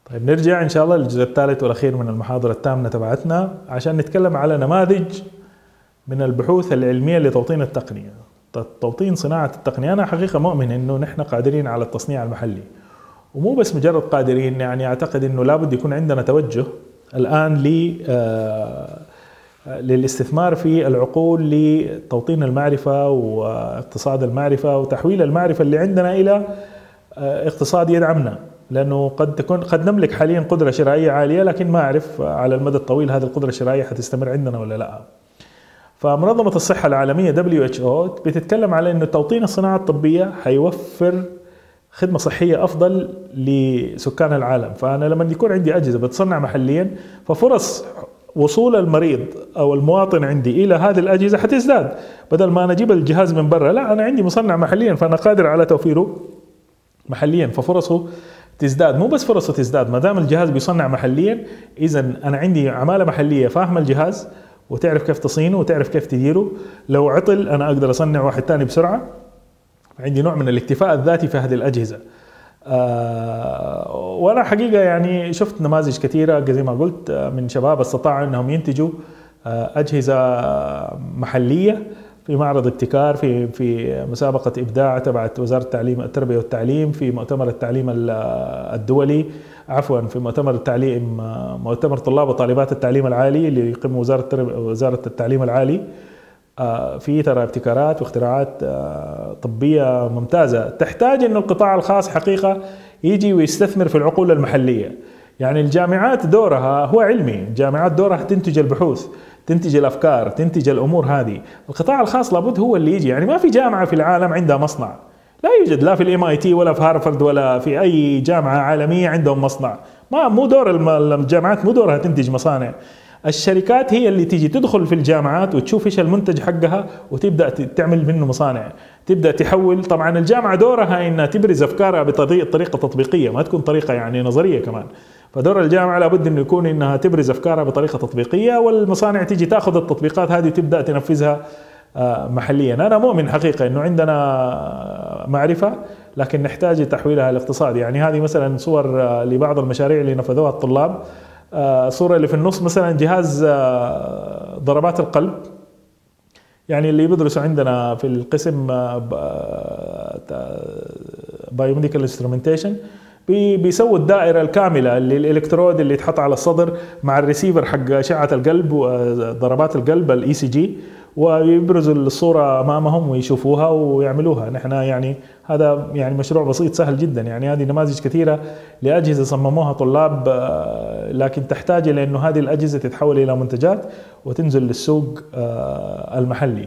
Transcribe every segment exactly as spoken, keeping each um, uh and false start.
طيب نرجع إن شاء الله للجزء الثالث والأخير من المحاضرة الثامنة تبعتنا عشان نتكلم على نماذج من البحوث العلمية لتوطين التقنية. توطين صناعة التقنية، أنا حقيقة مؤمن إنه نحن قادرين على التصنيع المحلي، ومو بس مجرد قادرين، يعني أعتقد إنه لابد يكون عندنا توجه الآن ل للاستثمار في العقول لتوطين المعرفة واقتصاد المعرفة وتحويل المعرفة اللي عندنا إلى اقتصاد يدعمنا، لأنه قد تكون قد نملك حاليا قدرة شرائية عالية، لكن ما أعرف على المدى الطويل هذه القدرة الشرائية حتستمر عندنا ولا لا. فمنظمة الصحة العالمية دبليو إتش أو بتتكلم على أنه توطين الصناعة الطبية حيوفر خدمة صحية أفضل لسكان العالم. فأنا لما يكون عندي أجهزة بتصنع محليا، ففرص وصول المريض أو المواطن عندي إلى هذه الأجهزة حتزداد، بدل ما أنا أجيب الجهاز من برا، لا أنا عندي مصنع محليا فأنا قادر على توفيره محليا، ففرصه تزداد. مو بس فرصه تزداد، ما دام الجهاز بيصنع محليا، إذا أنا عندي عمالة محلية فاهمة الجهاز وتعرف كيف تصينه وتعرف كيف تديره. لو عطل أنا أقدر أصنع واحد تاني بسرعة. عندي نوع من الاكتفاء الذاتي في هذه الأجهزة. آه وأنا حقيقة يعني شفت نماذج كثيرة زي ما قلت من شباب استطاعوا أنهم ينتجوا آه أجهزة محلية في معرض ابتكار، في في مسابقة إبداع تبعت وزارة التعليم التربية والتعليم، في مؤتمر التعليم الدولي، عفوا في مؤتمر التعليم مؤتمر طلاب وطالبات التعليم العالي اللي يقيم وزارة وزارة التعليم العالي. في ترى ابتكارات واختراعات طبية ممتازة تحتاج إنه القطاع الخاص حقيقة يجي ويستثمر في العقول المحلية. يعني الجامعات دورها هو علمي، الجامعات دورها تنتج البحوث، تنتج الأفكار، تنتج الأمور هذه. القطاع الخاص لابد هو اللي يجي. يعني ما في جامعة في العالم عندها مصنع، لا يوجد، لا في الام اي تي ولا في هارفرد ولا في أي جامعة عالمية عندهم مصنع. ما مو دور الجامعات، مو دورها تنتج مصانع. الشركات هي اللي تيجي تدخل في الجامعات وتشوف ايش المنتج حقها وتبدأ تعمل منه مصانع، تبدأ تحول. طبعا الجامعة دورها انها تبرز افكارها بطريقة تطبيقية، ما تكون طريقة يعني نظرية كمان. فدور الجامعة لابد انه يكون انها تبرز افكارها بطريقة تطبيقية، والمصانع تيجي تاخذ التطبيقات هذه وتبدأ تنفذها محليا. انا مؤمن حقيقة انه عندنا معرفة لكن نحتاج تحويلها لاقتصاد. يعني هذه مثلا صور لبعض المشاريع اللي نفذوها الطلاب. صورة اللي في النص مثلا جهاز ضربات القلب، يعني اللي بيدرسوا عندنا في القسم بايوميديكال انسترومنتيشن بيسووا الدائرة الكاملة اللي الالكترود اللي يتحط على الصدر مع الريسيفر حق أشعة القلب وضربات القلب الاي سي جي، ويبرزوا الصورة أمامهم ويشوفوها ويعملوها. نحن يعني هذا يعني مشروع بسيط سهل جدا. يعني هذه نماذج كثيرة لأجهزة صمموها طلاب، لكن تحتاج إلى أنه هذه الأجهزة تتحول إلى منتجات وتنزل للسوق المحلي.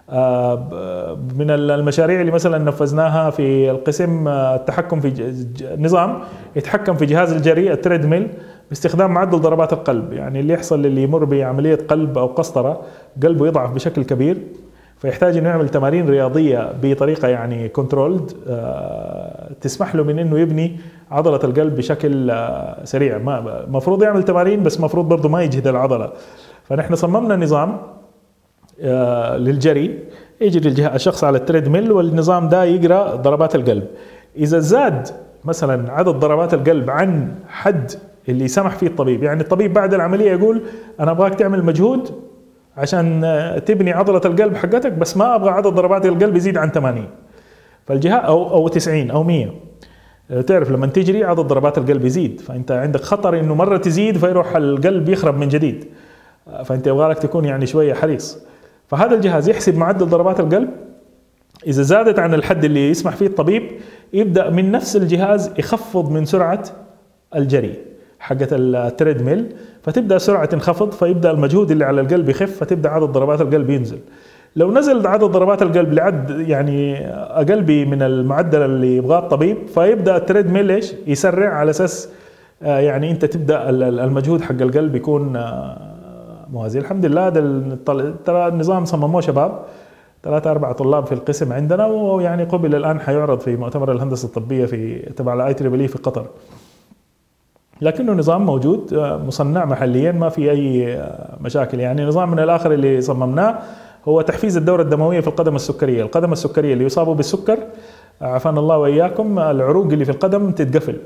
من المشاريع اللي مثلا نفذناها في القسم التحكم في نظام يتحكم في جهاز الجري التريد ميل باستخدام معدل ضربات القلب. يعني اللي يحصل اللي يمر بعملية قلب أو قسطرة، قلبه يضعف بشكل كبير، فيحتاج انه يعمل تمارين رياضية بطريقة يعني كنترولد تسمح له من انه يبني عضلة القلب بشكل سريع. ما مفروض يعمل تمارين بس مفروض برضه ما يجهد العضلة. فنحن صممنا نظام للجري، يجري الشخص على التريد ميل والنظام ده يقرأ ضربات القلب. إذا زاد مثلا عدد ضربات القلب عن حد اللي سمح فيه الطبيب، يعني الطبيب بعد العملية يقول أنا أبغاك تعمل مجهود عشان تبني عضلة القلب حقتك، بس ما أبغى عدد ضربات القلب يزيد عن ثمانين، فالجهاز أو أو تسعين أو مية. تعرف لما تجري عدد ضربات القلب يزيد، فأنت عندك خطر إنه مرة تزيد فيروح القلب يخرب من جديد، فأنت يبغالك تكون يعني شوية حريص. فهذا الجهاز يحسب معدل ضربات القلب، إذا زادت عن الحد اللي يسمح فيه الطبيب يبدأ من نفس الجهاز يخفض من سرعة الجري حقة التريد ميل، فتبدأ سرعة تنخفض، فيبدأ المجهود اللي على القلب يخف، فتبدأ عدد ضربات القلب ينزل. لو نزل عدد ضربات القلب لعد يعني أقل من المعدل اللي يبغاه الطبيب، فيبدأ التريد ميل إيش يسرع على أساس يعني أنت تبدأ المجهود حق القلب يكون موازي. الحمد لله ترى النظام صمموه شباب ثلاثة أربعة طلاب في القسم عندنا، ويعني قبل الآن حيعرض في مؤتمر الهندسة الطبية في تبع الاي تريبل في قطر. لكنه نظام موجود مصنع محليا ما في أي مشاكل. يعني نظام من الآخر اللي صممناه هو تحفيز الدورة الدموية في القدم السكرية. القدم السكرية اللي يصابوا بالسكر عافانا الله وإياكم، العروق اللي في القدم تتقفل،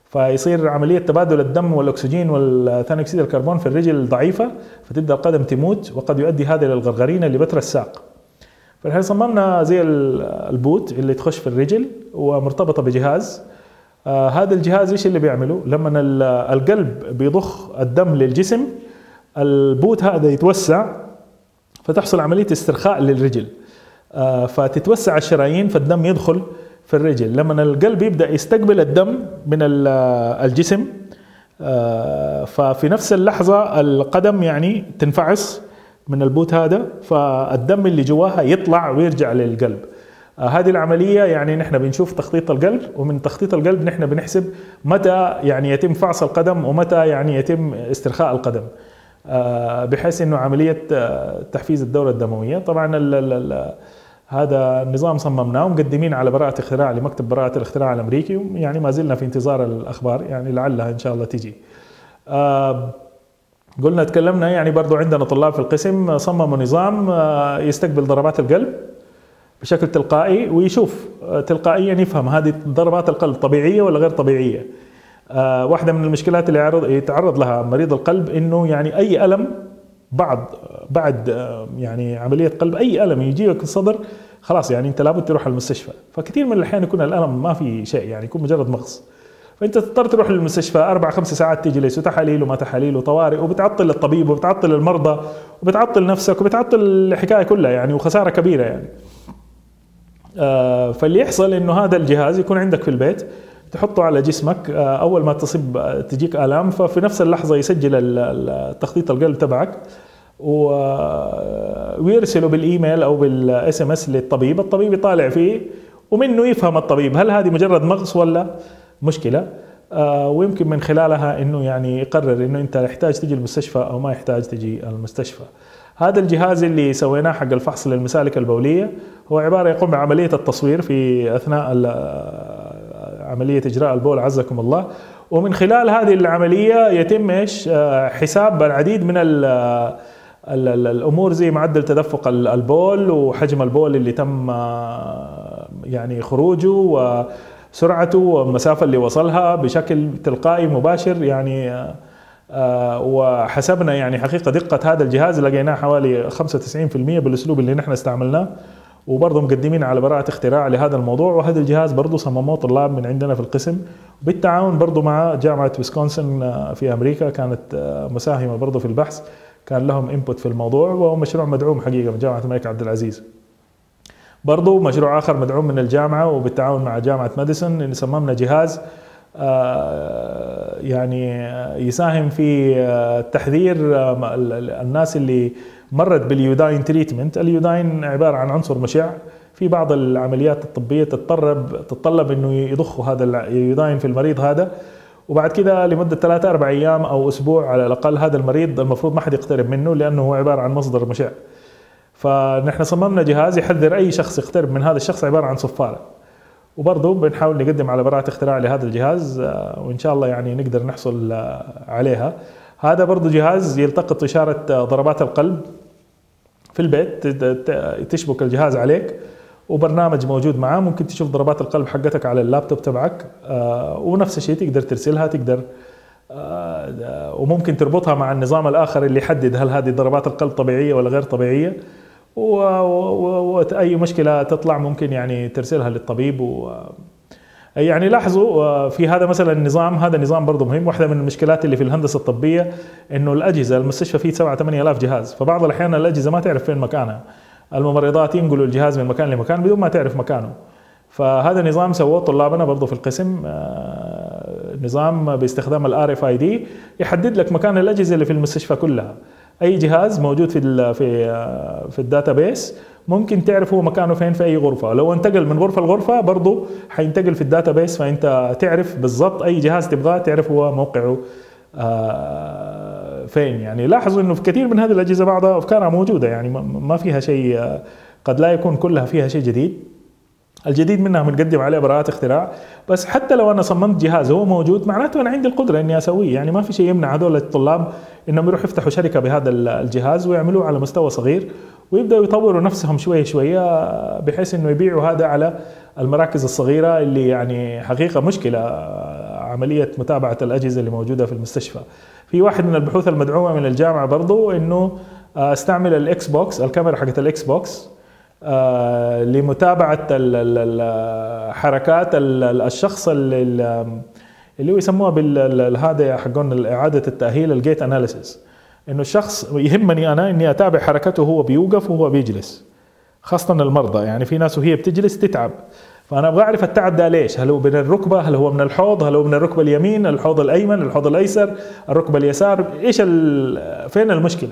فيصير عملية تبادل الدم والأكسجين والثاني أكسيد الكربون في الرجل ضعيفة، فتبدأ القدم تموت، وقد يؤدي هذا إلى الغرغرينة اللي بتر الساق. فنحن صممنا زي البوت اللي تخش في الرجل ومرتبطة بجهاز. آه هذا الجهاز إيش اللي بيعمله؟ لما القلب بيضخ الدم للجسم، البوت هذا يتوسع فتحصل عملية استرخاء للرجل، آه فتتوسع الشرايين فالدم يدخل في الرجل. لما القلب يبدأ يستقبل الدم من الجسم، ففي نفس اللحظة القدم يعني تنفعص من البوت هذا، فالدم اللي جواها يطلع ويرجع للقلب. هذه العملية يعني نحن بنشوف تخطيط القلب، ومن تخطيط القلب نحن بنحسب متى يعني يتم فعص القدم ومتى يعني يتم استرخاء القدم، بحيث انه عملية تحفيز الدورة الدموية. طبعا ال ال هذا النظام صممناه ومقدمين على براءة اختراع لمكتب براءة الاختراع الأمريكي، يعني ما زلنا في انتظار الأخبار، يعني لعلها إن شاء الله تيجي. آه قلنا تكلمنا يعني برضو عندنا طلاب في القسم صمموا نظام آه يستقبل ضربات القلب بشكل تلقائي، ويشوف آه تلقائيا يفهم هذه ضربات القلب طبيعية ولا غير طبيعية. آه واحدة من المشكلات اللي يتعرض لها مريض القلب إنه يعني أي ألم بعد بعد يعني عملية قلب، أي ألم يجيك في الصدر خلاص يعني أنت لابد تروح المستشفى. فكثير من الأحيان يكون الألم ما في شيء، يعني يكون مجرد مغص، فأنت تضطر تروح للمستشفى أربع خمس ساعات تيجي ليس تحاليل وما تحاليل وطوارئ، وبتعطل الطبيب وبتعطل المرضى وبتعطل نفسك وبتعطل الحكاية كلها يعني، وخسارة كبيرة يعني. آه فاللي يحصل إنه هذا الجهاز يكون عندك في البيت، تحطه على جسمك، آه أول ما تصيب تجيك آلام ففي نفس اللحظة يسجل التخطيط القلب تبعك ويرسله بالايميل او بالاس ام اس للطبيب. الطبيب يطالع فيه ومنه يفهم الطبيب هل هذه مجرد مغص ولا مشكله، آه ويمكن من خلالها انه يعني يقرر انه انت يحتاج تجي المستشفى او ما يحتاج تجي المستشفى. هذا الجهاز اللي سويناه حق الفحص للمسالك البوليه هو عباره يقوم بعمليه التصوير في اثناء عمليه اجراء البول عزكم الله، ومن خلال هذه العمليه يتم ايش؟ آه حساب العديد من ال الأمور زي معدل تدفق البول وحجم البول اللي تم يعني خروجه وسرعته والمسافة اللي وصلها بشكل تلقائي مباشر يعني. وحسبنا يعني حقيقة دقة هذا الجهاز لقيناه حوالي خمسة وتسعين بالمئة بالأسلوب اللي نحن استعملناه، وبرضه مقدمين على براءة اختراع لهذا الموضوع. وهذا الجهاز برضه صمموه طلاب من عندنا في القسم بالتعاون برضه مع جامعة ويسكونسن في أمريكا، كانت مساهمة برضه في البحث، كان لهم انبوت في الموضوع، وهو مشروع مدعوم حقيقة من جامعة الملك عبد العزيز. برضو مشروع آخر مدعوم من الجامعة وبالتعاون مع جامعة ماديسون، اللي صممنا جهاز يعني يساهم في تحذير الناس اللي مرت باليوداين تريتمنت. اليوداين عبارة عن عنصر مشع، في بعض العمليات الطبية تتطلب تتطلب انه يضخوا هذا اليوداين في المريض هذا، وبعد كده لمدة ثلاثة أربع أيام أو أسبوع على الأقل هذا المريض المفروض ما حد يقترب منه لأنه هو عبارة عن مصدر مشع. فنحن صممنا جهاز يحذر أي شخص يقترب من هذا الشخص، عبارة عن صفارة. وبرضه بنحاول نقدم على براءة اختراع لهذا الجهاز، وإن شاء الله يعني نقدر نحصل عليها. هذا برضه جهاز يلتقط إشارة ضربات القلب في البيت، تشبك الجهاز عليك وبرنامج موجود معاه، ممكن تشوف ضربات القلب حقتك على اللابتوب تبعك، آه ونفس الشيء تقدر ترسلها، تقدر آه وممكن تربطها مع النظام الآخر اللي يحدد هل هذه ضربات القلب طبيعية ولا غير طبيعية، وأي مشكلة تطلع ممكن يعني ترسلها للطبيب. و يعني لاحظوا في هذا مثلا النظام، هذا النظام برضه مهم. واحدة من المشكلات اللي في الهندسة الطبية إنه الأجهزة، المستشفى فيه سبعة ثمانية آلاف جهاز، فبعض الأحيان الأجهزة ما تعرف فين مكانها، الممرضات ينقلوا الجهاز من مكان لمكان بدون ما تعرف مكانه. فهذا نظام سووه طلابنا برضه في القسم، نظام باستخدام الار اف اي دي يحدد لك مكان الاجهزه اللي في المستشفى كلها. اي جهاز موجود في ال في في الداتابيس ممكن تعرف هو مكانه فين في اي غرفه، لو انتقل من غرفه لغرفه برضه حينتقل في الداتابيس، فانت تعرف بالضبط اي جهاز تبغاه تعرف هو موقعه فين. يعني لاحظوا انه في كثير من هذه الاجهزه بعضها افكارها موجوده، يعني ما فيها شيء، قد لا يكون كلها فيها شيء جديد. الجديد منها بنقدم عليه براءات اختراع، بس حتى لو انا صممت جهاز هو موجود معناته انا عندي القدره اني اسويه. يعني ما في شيء يمنع هذول الطلاب انهم يروحوا يفتحوا شركه بهذا الجهاز ويعملوه على مستوى صغير، ويبداوا يطوروا نفسهم شويه شويه بحيث انه يبيعوا هذا على المراكز الصغيره اللي يعني حقيقه مشكله عملية متابعة الأجهزة اللي موجودة في المستشفى. في واحد من البحوث المدعومة من الجامعة برضو إنه استعمل الإكس بوكس، الكاميرا حقت الإكس بوكس لمتابعة حركات الشخص اللي اللي هو يسموها بالهذا حقون إعادة التأهيل الجيت أناليسيس. إنه الشخص يهمني أنا إني أتابع حركته وهو بيوقف وهو بيجلس، خاصة المرضى. يعني في ناس وهي بتجلس تتعب، فأنا أبغى أعرف التعب ده ليش؟ هل هو من الركبة؟ هل هو من الحوض؟ هل هو من الركبة اليمين؟ الحوض الأيمن؟ الحوض الأيسر؟ الركبة اليسار؟ إيش فين المشكلة؟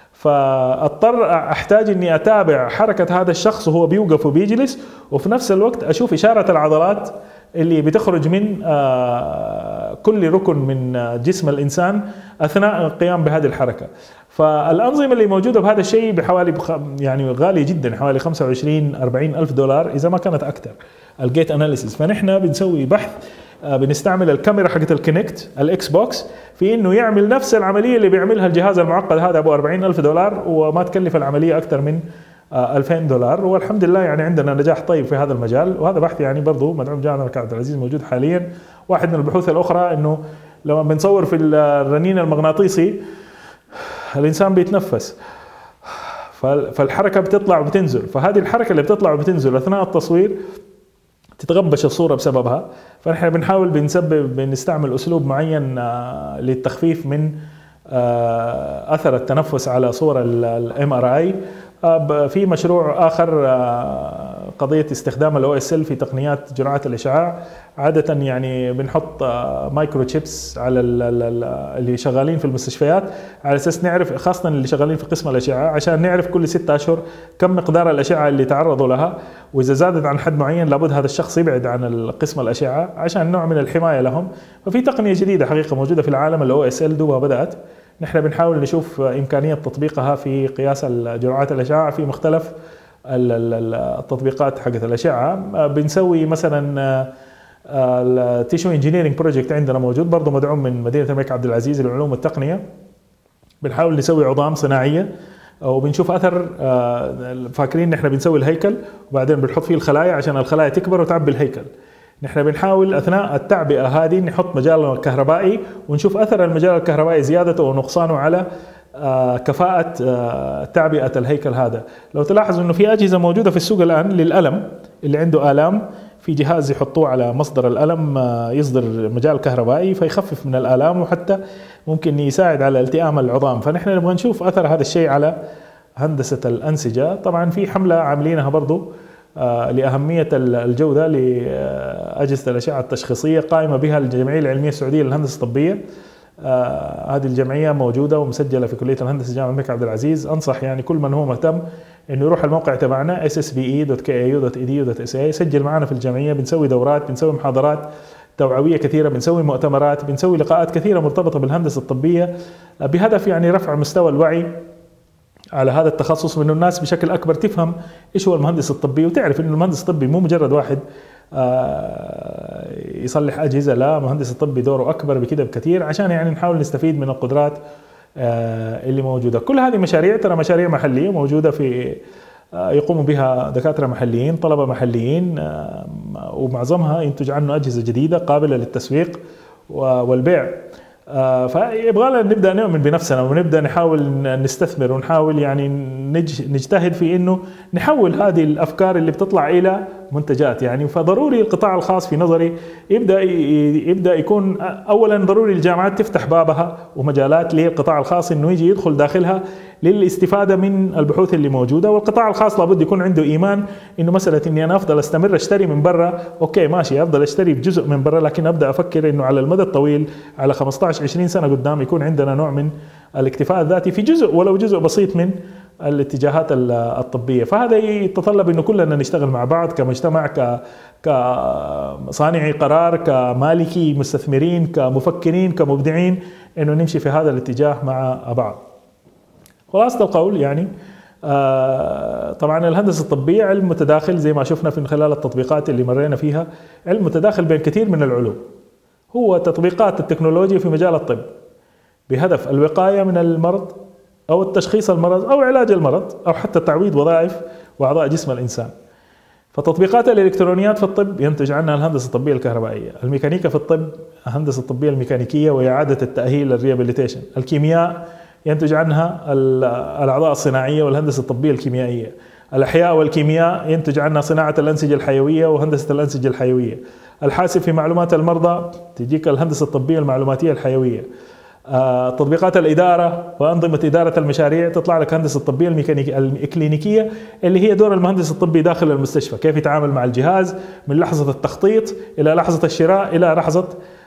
فاضطر احتاج اني اتابع حركة هذا الشخص وهو بيوقف وبيجلس، وفي نفس الوقت اشوف اشارة العضلات اللي بتخرج من كل ركن من جسم الانسان اثناء القيام بهذه الحركة. فالانظمة اللي موجودة بهذا الشيء بحوالي يعني غالية جدا، حوالي خمسة وعشرين أربعين الف دولار اذا ما كانت اكثر الجيت اناليسيس. فنحن بنسوي بحث، بنستعمل الكاميرا حقت الكونكت الاكس بوكس في انه يعمل نفس العمليه اللي بيعملها الجهاز المعقد هذا ابو أربعين ألف دولار، وما تكلف العمليه اكثر من ألفين دولار. والحمد لله يعني عندنا نجاح طيب في هذا المجال، وهذا بحث يعني برضه مدعوم جامعه الملك عبد العزيز موجود حاليا. واحد من البحوث الاخرى انه لما بنصور في الرنين المغناطيسي الانسان بيتنفس، فالحركه بتطلع وبتنزل، فهذه الحركه اللي بتطلع وبتنزل اثناء التصوير تتغبش الصورة بسببها. فنحن بنحاول بنسبب بنستعمل أسلوب معين للتخفيف من أثر التنفس على صور الام ار اي. في مشروع آخر قضية استخدام الاو اس ال في تقنيات جرعات الإشعاع. عادة يعني بنحط مايكرو تشيبس على اللي شغالين في المستشفيات على أساس نعرف، خاصة اللي شغالين في قسم الأشعة، عشان نعرف كل ستة أشهر كم مقدار الأشعة اللي تعرضوا لها، وإذا زادت عن حد معين لابد هذا الشخص يبعد عن قسم الأشعة عشان نوع من الحماية لهم. ففي تقنية جديدة حقيقة موجودة في العالم الاو اس ال دوبها بدأت، نحن بنحاول نشوف إمكانية تطبيقها في قياس جرعات الأشعة في مختلف التطبيقات حقت الأشعة. بنسوي مثلا التيشو انجينيرنج بروجكت عندنا موجود برضه مدعوم من مدينة الملك عبد العزيز للعلوم والتقنية. بنحاول نسوي عظام صناعية وبنشوف أثر، فاكرين نحن بنسوي الهيكل وبعدين بنحط فيه الخلايا عشان الخلايا تكبر وتعبي الهيكل. نحن بنحاول أثناء التعبئة هذه نحط مجال كهربائي ونشوف أثر المجال الكهربائي زيادته ونقصانه على كفاءة تعبئة الهيكل هذا. لو تلاحظوا إنه في أجهزة موجودة في السوق الآن للألم، اللي عنده آلام في جهاز يحطوه على مصدر الألم يصدر مجال كهربائي فيخفف من الآلام، وحتى ممكن يساعد على التئام العظام. فنحن نبغى نشوف أثر هذا الشيء على هندسة الأنسجة. طبعا في حملة عاملينها برضو لأهمية الجودة لأجهزة الأشعة التشخيصية قائمة بها الجمعية العلمية السعودية للهندسة الطبية. آه هذه الجمعية موجودة ومسجلة في كلية الهندسة جامعة الملك عبد العزيز. أنصح يعني كل من هو مهتم إنه يروح الموقع تبعنا إس إس بي إي دوت كي إيه يو دوت إي دي يو دوت إس إيه، يسجل معنا في الجمعية. بنسوي دورات، بنسوي محاضرات توعوية كثيرة، بنسوي مؤتمرات، بنسوي لقاءات كثيرة مرتبطة بالهندسة الطبية بهدف يعني رفع مستوى الوعي على هذا التخصص، وإنه الناس بشكل أكبر تفهم إيش هو المهندس الطبي، وتعرف إنه المهندس الطبي مو مجرد واحد يصلح أجهزة، لا، مهندس الطبي دوره أكبر بكده بكثير، عشان يعني نحاول نستفيد من القدرات اللي موجودة. كل هذه مشاريع ترى مشاريع محلية موجودة في يقوم بها دكاترة محليين، طلبة محليين، ومعظمها ينتج عنه أجهزة جديدة قابلة للتسويق والبيع. فيبغى لنا نبدأ نؤمن بنفسنا ونبدأ نحاول نستثمر ونحاول يعني نجتهد في إنه نحول هذه الأفكار اللي بتطلع إلى منتجات. يعني فضروري القطاع الخاص في نظري يبدأ يبدأ يكون أولا ضروري الجامعات تفتح بابها ومجالات للقطاع الخاص إنه يجي يدخل داخلها للاستفادة من البحوث اللي موجودة. والقطاع الخاص لابد يكون عنده إيمان إنه مسألة إني أنا أفضل أستمر أشتري من برا، أوكي ماشي، أفضل أشتري بجزء من برا، لكن أبدأ أفكر إنه على المدى الطويل على خمسة عشر عشرين سنة قدام يكون عندنا نوع من الاكتفاء الذاتي في جزء ولو جزء بسيط من الاتجاهات الطبية. فهذا يتطلب إنه كلنا نشتغل مع بعض كمجتمع، ك كصانعي قرار، كمالكي مستثمرين، كمفكرين، كمبدعين، إنه نمشي في هذا الاتجاه مع بعض. خلاصة القول يعني آه طبعا الهندسة الطبية علم متداخل زي ما شفنا في خلال التطبيقات اللي مرينا فيها، علم متداخل بين كثير من العلوم. هو تطبيقات التكنولوجيا في مجال الطب بهدف الوقاية من المرض أو التشخيص المرض أو علاج المرض أو حتى تعويض وظائف وأعضاء جسم الإنسان. فتطبيقات الالكترونيات في الطب ينتج عنها الهندسه الطبيه الكهربائيه، الميكانيكا في الطب الهندسه الطبيه الميكانيكيه واعاده التاهيل الريابيليتيشن، الكيمياء ينتج عنها الاعضاء الصناعيه والهندسه الطبيه الكيميائيه، الاحياء والكيمياء ينتج عنها صناعه الانسجه الحيويه وهندسه الانسجه الحيويه، الحاسب في معلومات المرضى تجيك الهندسه الطبيه المعلوماتيه الحيويه، آه، تطبيقات الإدارة وأنظمة إدارة المشاريع تطلع لك هندسة الطبية الميكانيكية الإكلينيكية اللي هي دور المهندس الطبي داخل المستشفى، كيف يتعامل مع الجهاز من لحظة التخطيط إلى لحظة الشراء إلى لحظة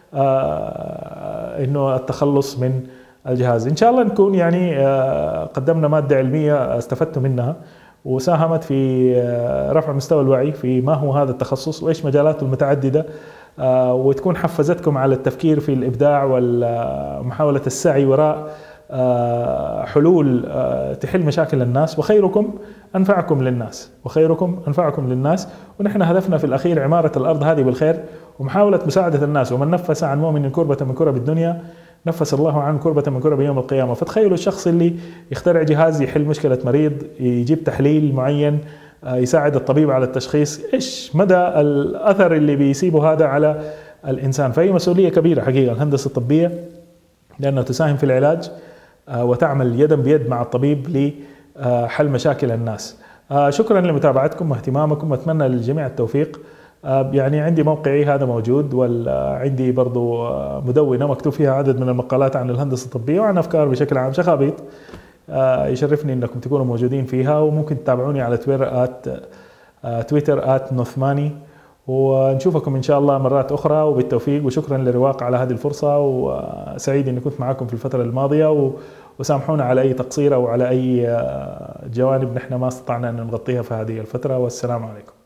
آه إنه التخلص من الجهاز. إن شاء الله نكون يعني آه قدمنا مادة علمية استفدتوا منها وساهمت في آه رفع مستوى الوعي في ما هو هذا التخصص وإيش مجالاته المتعددة، آه وتكون حفزتكم على التفكير في الإبداع ومحاولة السعي وراء آه حلول آه تحل مشاكل الناس، وخيركم أنفعكم للناس وخيركم أنفعكم للناس. ونحن هدفنا في الأخير عمارة الأرض هذه بالخير ومحاولة مساعدة الناس، ومن نفس عن مؤمن كربة من كرب الدنيا نفس الله عن كربة من كرب يوم القيامة. فتخيلوا الشخص اللي يخترع جهاز يحل مشكلة مريض، يجيب تحليل معين يساعد الطبيب على التشخيص، إيش مدى الأثر اللي بيسيبه هذا على الإنسان. فهي مسؤولية كبيرة حقيقة الهندسة الطبية، لأنها تساهم في العلاج وتعمل يدا بيد مع الطبيب لحل مشاكل الناس. شكرا لمتابعتكم واهتمامكم، وأتمنى للجميع التوفيق. يعني عندي موقعي هذا موجود، وعندي برضو مدونة مكتوب فيها عدد من المقالات عن الهندسة الطبية وعن أفكار بشكل عام، شخابيط. يشرفني أنكم تكونوا موجودين فيها، وممكن تتابعوني على تويتر آت تويتر آت نوثماني، ونشوفكم إن شاء الله مرات أخرى وبالتوفيق. وشكرا لرواق على هذه الفرصة، وسعيد أني كنت معكم في الفترة الماضية، وسامحونا على أي تقصير أو على أي جوانب نحن ما استطعنا أن نغطيها في هذه الفترة. والسلام عليكم.